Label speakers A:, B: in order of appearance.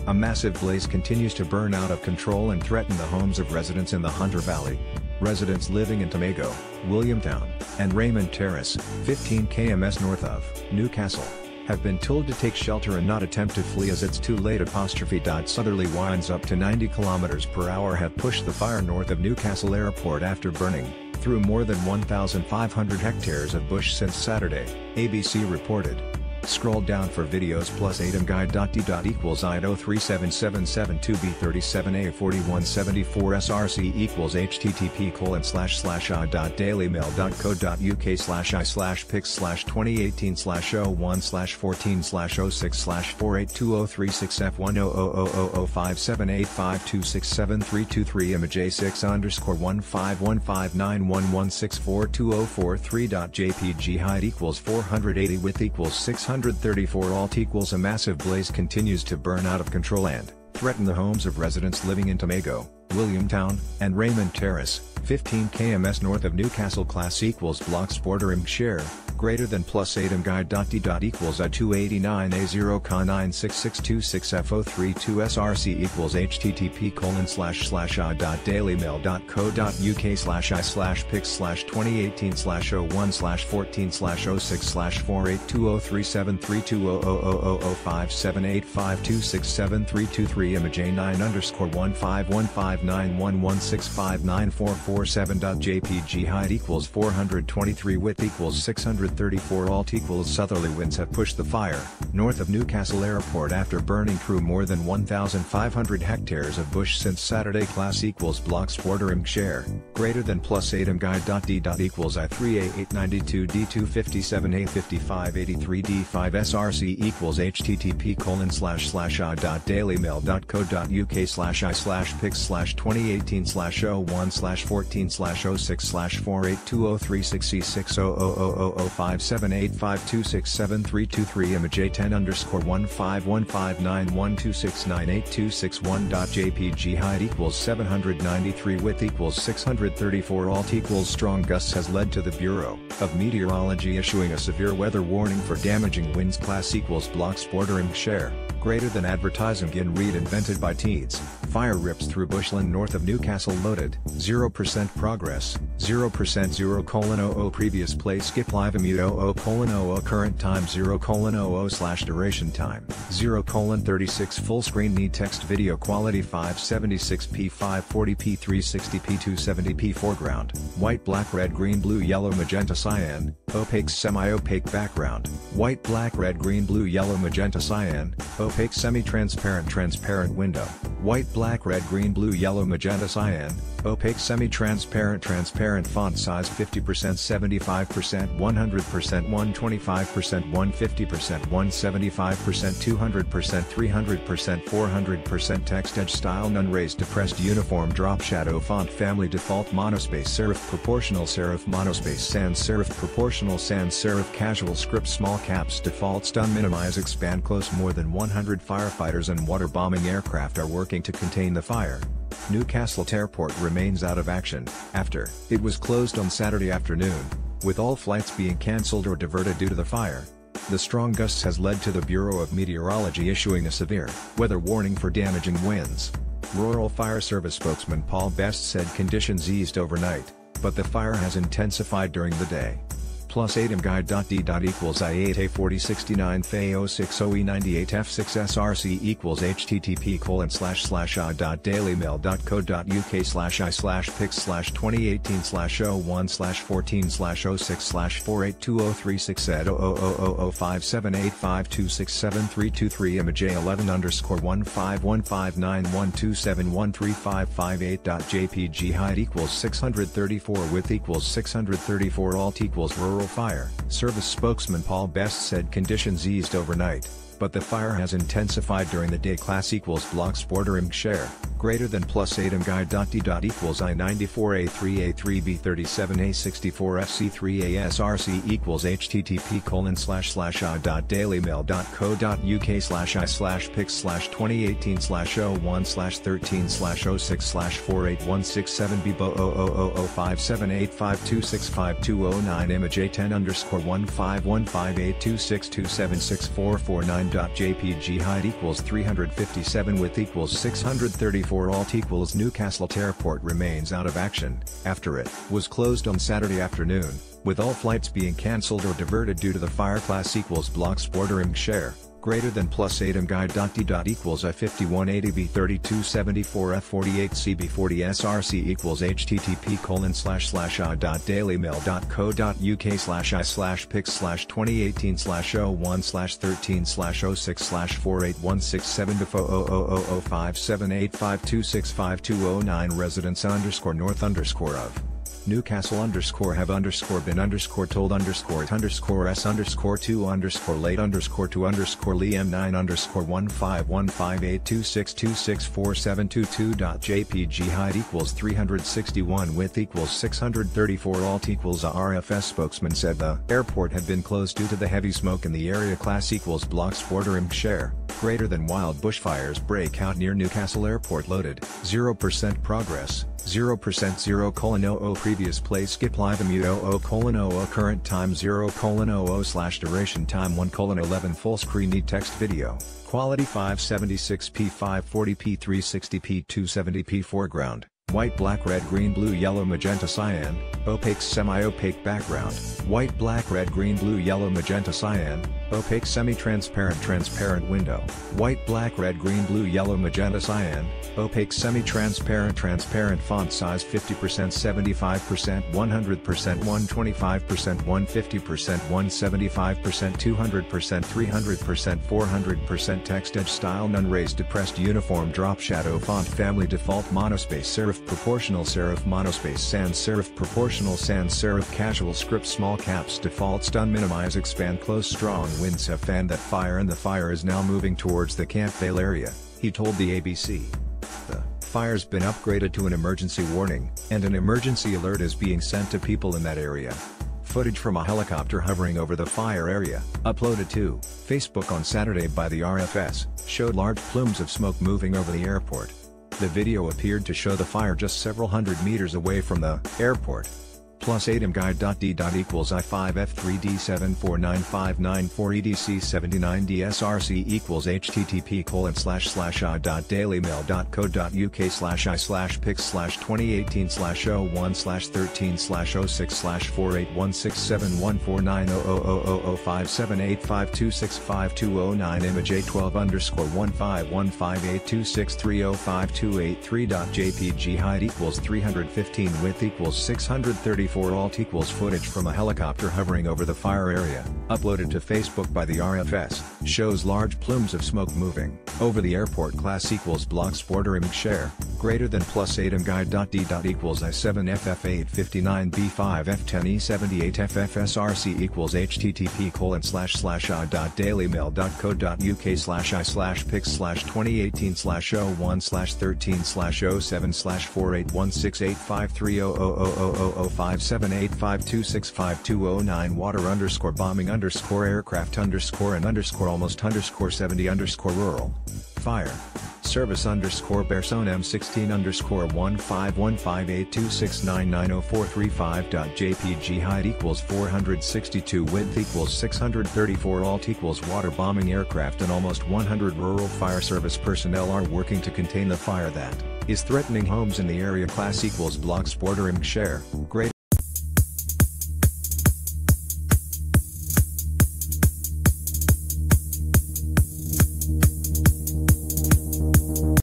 A: A massive blaze continues to burn out of control and threaten the homes of residents in the Hunter Valley. Residents living in Tomago, Williamtown, and Raymond Terrace, 15 km north of Newcastle, have been told to take shelter and not attempt to flee as it's too late. Southerly winds up to 90 km/h have pushed the fire north of Newcastle Airport after burning through more than 1,500 hectares of bush since Saturday, ABC reported. Scroll down for videos plus AtomGuide.d. equals IDO37772B37A4174 SRC equals http://.dailymail.co.uk/2018/016/4820366F100057852673223 imj6_151591164204.3.jpg height equals 480 width equals 634 alt equals a massive blaze continues to burn out of control and threaten the homes of residents living in Tomago, Williamtown, and Raymond Terrace, 15 km north of Newcastle. Class equals blocks bordering share, greater than plus AtomGuide.d. equals I289A0K96626F032 SRC equals http://pix/2018/016/482037320005785267323 imj9_159116594447.jpg height equals 423 width equals 634 alt equals southerly winds have pushed the fire north of Newcastle Airport after burning through more than 1,500 hectares of bush since Saturday. Class equals blocks bordering share, greater than plus AtomGuide.d. equals I3A892D257A5583D5 SRC equals http://pix/2018/016/4820366/000057852673323 imj10_159126982661.jpg height equals 793 width equals 634 alt equals strong gusts has led to the Bureau of Meteorology issuing a severe weather warning for damaging winds. Class equals blocks bordering share, greater than advertising in read invented by Teeds. Fire rips through bushland north of Newcastle loaded, 0% progress, 0% 0:00 previous play skip live mute 00:00 current time 0:00 duration time, 0:36 full screen need text video quality 576p 540p 360p 270p foreground, white black red green blue yellow magenta cyan, opaque semi-opaque background, white black red green blue yellow magenta cyan, opaque semi-transparent transparent window, white black red green blue yellow magenta cyan, opaque semi-transparent transparent font size 50% 75% 100% 125% 150% 175% 200% 300% 400% text edge style none raised depressed uniform drop shadow font family default monospace serif proportional serif monospace sans serif proportional sans serif casual script small caps default stun minimize expand close. More than 100 firefighters and water bombing aircraft are working to contain the fire. Newcastle Airport remains out of action, after it was closed on Saturday afternoon, with all flights being cancelled or diverted due to the fire. The strong gusts has led to the Bureau of Meteorology issuing a severe weather warning for damaging winds. Rural Fire Service spokesman Paul Best said conditions eased overnight, but the fire has intensified during the day. Plus AtomGuide.d. equals I8A4069FA060E98F6 SRC equals http://pix/2018/016/4820366@000057852673323 imj11_15159127135558.jpg height equals 634 width equals 634 alt equals rural fire service spokesman Paul Best said conditions eased overnight, but the fire has intensified during the day. Class equals blocks bordering share, greater than plus ATOM guide.d. equals I94A3A3B37A64FC3ASRC equals http://.dailymail.co.uk/pics/2018/016/48167B0005785265209 image A10_15826276449.jpg height equals 357 width equals 634 alt equals Newcastle Airport remains out of action, after it was closed on Saturday afternoon, with all flights being cancelled or diverted due to the fire. Class equals blocks bordering share, greater than plus ATOM guide.d. equals I5180B3274F48CB40SRC equals http://.dailymail.co.uk/pics/2018/001/13/006/48167005785265209 residents _north_of Newcastle _have _been _told _s_2 Liam 9_1515826264722.jpg height equals 361 width equals 634 alt equals a RFS spokesman said the airport had been closed due to the heavy smoke in the area. Class equals blocks bordering share, greater than wild bushfires break out near Newcastle Airport loaded, 0% progress. 0%:0:00 previous play skip live mute 00:00 current time 0:00 duration time 1:11 full screen need text video, quality 576p 540p 360p 270p foreground, white black red green blue yellow magenta cyan, opaque semi-opaque background, white black red green blue yellow magenta cyan, opaque semi-transparent transparent window, white black red green blue yellow magenta cyan, opaque semi-transparent transparent font size 50% 75% 100% 125% 150% 175% 200% 300% 400% text edge style none raised depressed uniform drop shadow font family default monospace serif proportional serif monospace sans serif proportional sans serif casual script small caps default stun minimize expand close strong winds have fanned that fire and the fire is now moving towards the Camp Vale area, he told the ABC. The fire's been upgraded to an emergency warning, and an emergency alert is being sent to people in that area. Footage from a helicopter hovering over the fire area, uploaded to Facebook on Saturday by the RFS, showed large plumes of smoke moving over the airport. The video appeared to show the fire just several hundred meters away from the airport. Plus ATOM guide.d. equals I5F3D749594EDC79DSRC equals http://.dailymail.co.uk/pics/2018/016/481671490005785265209 image A12_1515826305283.jpg height equals 315 width equals 634 alt equals footage from a helicopter hovering over the fire area, uploaded to Facebook by the RFS, shows large plumes of smoke moving over the airport. Class equals blocks bordering share, greater than plus ATOM guide.d. equals I7FF859B5F10E78FFSRC equals http://.dailymail.co.uk/pics/2018/016/481685300057852652009 water_bombing_aircraft_and_almost_70_rural. Fire service _Bearson M16_1515826990435.jpg height equals 462 width equals 634 alt equals water bombing aircraft and almost 100 rural fire service personnel are working to contain the fire that is threatening homes in the area. Class equals blocks bordering share, greater